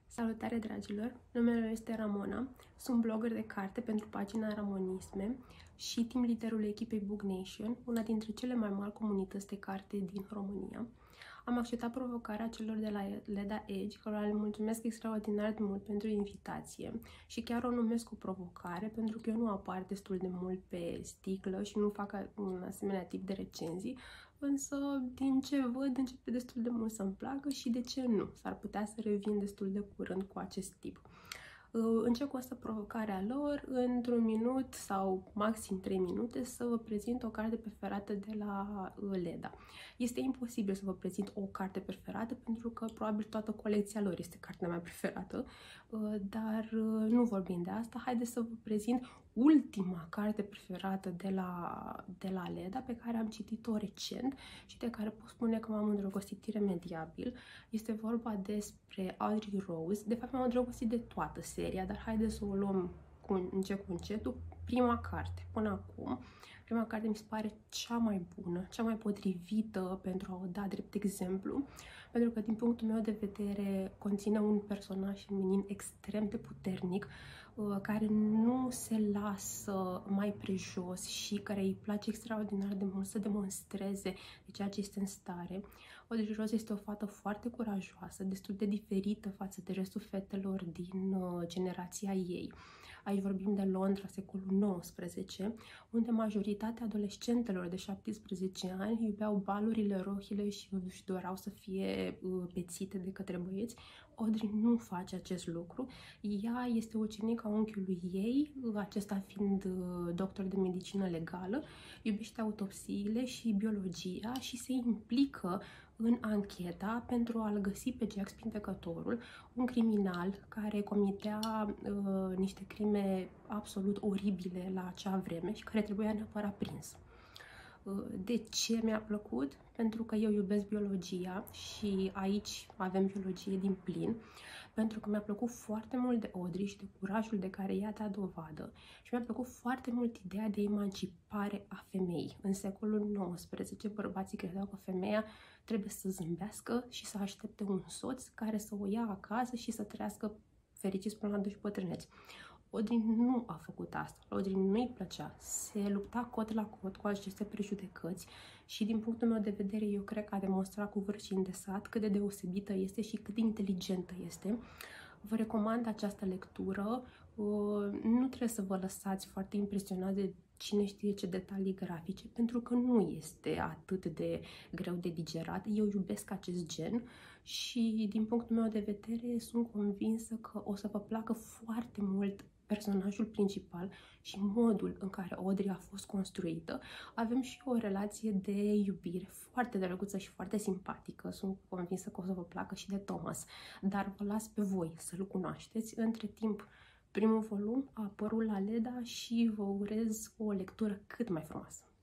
Salutare, dragilor! Numele meu este Ramona, sunt blogger de carte pentru pagina Ramonisme și team liderul echipei Book Nation, una dintre cele mai mari comunități de carte din România. Am acceptat provocarea celor de la Leda Edge, cărora le mulțumesc extraordinar de mult pentru invitație și chiar o numesc o provocare, pentru că eu nu apar destul de mult pe sticlă și nu fac un asemenea tip de recenzii, însă din ce văd începe destul de mult să-mi placă și de ce nu, s-ar putea să revin destul de curând cu acest tip. Încep cu asta provocarea lor, într-un minut sau maxim 3 minute, să vă prezint o carte preferată de la Leda. Este imposibil să vă prezint o carte preferată, pentru că probabil toată colecția lor este cartea mea preferată, dar nu vorbim de asta. Haideți să vă prezint ultima carte preferată de la Leda, pe care am citit-o recent și de care pot spune că m-am îndrăgostit iremediabil. Este vorba despre Audrey Rose. De fapt, m-am îndrăgostit de toată seria, dar haideți să o luăm încet cu încetul. Prima carte, până acum, prima carte mi se pare cea mai bună, cea mai potrivită pentru a o da drept exemplu, pentru că, din punctul meu de vedere, conține un personaj feminin extrem de puternic, care nu se lasă mai prejos și care îi place extraordinar de mult să demonstreze de ceea ce este în stare. Audrey Rose este o fată foarte curajoasă, destul de diferită față de restul fetelor din generația ei. Aici vorbim de Londra, secolul XIX, unde majoritatea adolescentelor de 17 ani iubeau balurile, rochile și își doreau să fie pețite de către băieți. Audrey nu face acest lucru. Ea este ucenica unchiului ei, acesta fiind doctor de medicină legală, iubește autopsiile și biologia și se implică în ancheta pentru a-l găsi pe Jack Spintecătorul, un criminal care comitea niște crime absolut oribile la acea vreme și care trebuia neapărat prins. De ce mi-a plăcut? Pentru că eu iubesc biologia și aici avem biologie din plin, pentru că mi-a plăcut foarte mult de Audrey și de curajul de care ea dă dovadă și mi-a plăcut foarte mult ideea de emancipare a femeii. În secolul XIX, bărbații credeau că femeia trebuie să zâmbească și să aștepte un soț care să o ia acasă și să trăiască fericiți până la 12 bătrâneți. Audrey nu a făcut asta. Audrey nu-i plăcea. Se lupta cot la cot cu aceste prejudecăți și, din punctul meu de vedere, eu cred că a demonstrat cu vârf și îndesat cât de deosebită este și cât de inteligentă este. Vă recomand această lectură. Nu trebuie să vă lăsați foarte impresionați de cine știe ce detalii grafice, pentru că nu este atât de greu de digerat. Eu iubesc acest gen și, din punctul meu de vedere, sunt convinsă că o să vă placă foarte mult personajul principal și modul în care Audrey a fost construită. Avem și o relație de iubire foarte drăguță și foarte simpatică. Sunt convinsă că o să vă placă și de Thomas, dar vă las pe voi să-l cunoașteți. Între timp, primul volum a apărut la Leda și vă urez o lectură cât mai frumoasă.